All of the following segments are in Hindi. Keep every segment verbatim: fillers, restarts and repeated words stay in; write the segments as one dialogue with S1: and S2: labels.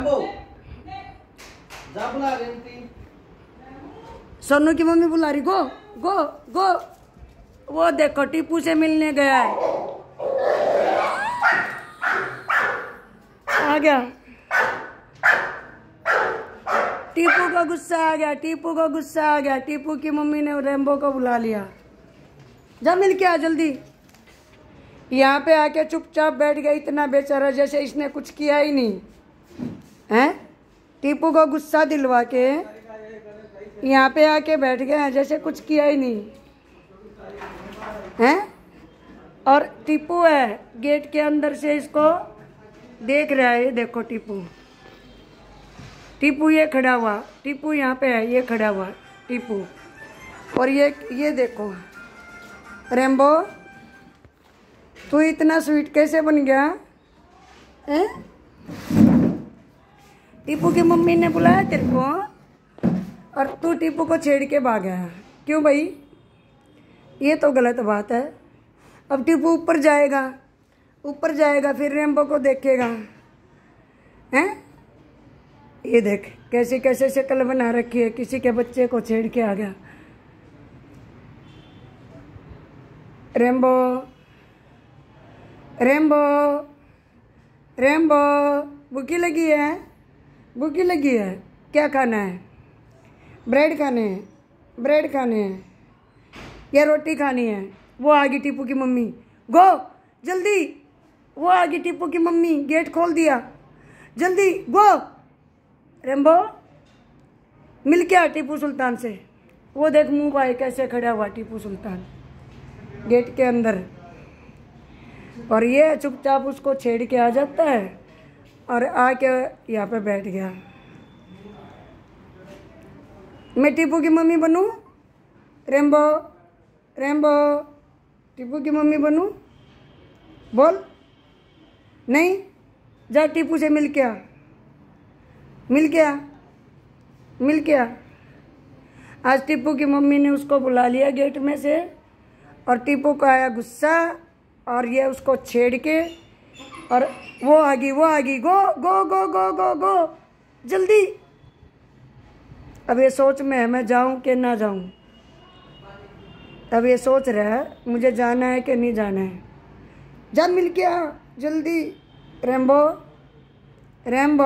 S1: जा बुला रही थी।
S2: सोनू की मम्मी बुला रही, गो गो गो। वो देखो टीपू से मिलने गया है, आ गया। टीपू को गुस्सा आ गया, टीपू को गुस्सा आ गया। टीपू की मम्मी ने रेम्बो को बुला लिया। जा मिल के आ जल्दी। यहाँ पे आके चुपचाप बैठ गया, इतना बेचारा जैसे इसने कुछ किया ही नहीं है। टीपू को गुस्सा दिलवा के यहाँ पे आके बैठ गया जैसे कुछ किया ही नहीं है। और टीपू है गेट के अंदर से इसको देख रहा है। ये देखो टीपू, टीपू ये खड़ा हुआ, टीपू यहाँ पे है, ये खड़ा हुआ टीपू। और ये ये देखो रेम्बो, तू इतना स्वीट कैसे बन गया है? टीपू की मम्मी ने बुलाया तेरे को और तू टीपू को छेड़ के भाग गया। क्यों भाई? ये तो गलत बात है। अब टीपू ऊपर जाएगा, ऊपर जाएगा फिर रेम्बो को देखेगा हैं। ये देख कैसे कैसे शक्ल बना रखी है, किसी के बच्चे को छेड़ के आ गया। रेम्बो रेम्बो रेम्बो भूखी लगी है, भूखी लगी है। क्या खाना है? ब्रेड खाने हैं, ब्रेड खाने हैं या रोटी खानी है? वो आ गई टीपू की मम्मी, गो जल्दी। वो आ गई टीपू की मम्मी, गेट खोल दिया, जल्दी गो। रेम्बो मिल के आ टीपू सुल्तान से। वो देख मुंह पाए कैसे खड़ा हुआ टीपू सुल्तान गेट के अंदर। और ये चुपचाप उसको छेड़ के आ जाता है और आके यहाँ पे बैठ गया। मैं टीपू की मम्मी बनूं? रेम्बो रेम्बो टीपू की मम्मी बनूं? बोल। नहीं, जा टीपू से मिल के आ, मिल के आ, मिल के आ। आज टीपू की मम्मी ने उसको बुला लिया गेट में से और टीपू को आया गुस्सा और ये उसको छेड़ के और वो आ गई, वो आ गई, गो गो गो गो गो गो जल्दी। अब ये सोच में है मैं जाऊं कि ना जाऊं। अब ये सोच रहा है मुझे जाना है कि नहीं जाना है। जा मिल के आ जल्दी। रेम्बो रेम्बो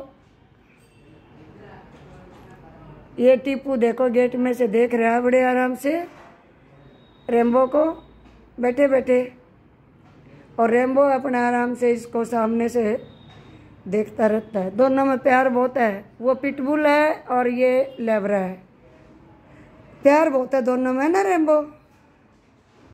S2: ये टीपू देखो गेट में से देख रहा है बड़े आराम से रेम्बो को बैठे बैठे। और रेम्बो अपने आराम से इसको सामने से देखता रहता है। दोनों में प्यार बहुत है। वो पिटबुल है और ये लेब्रा है। प्यार बहुत है दोनों में ना रेम्बो।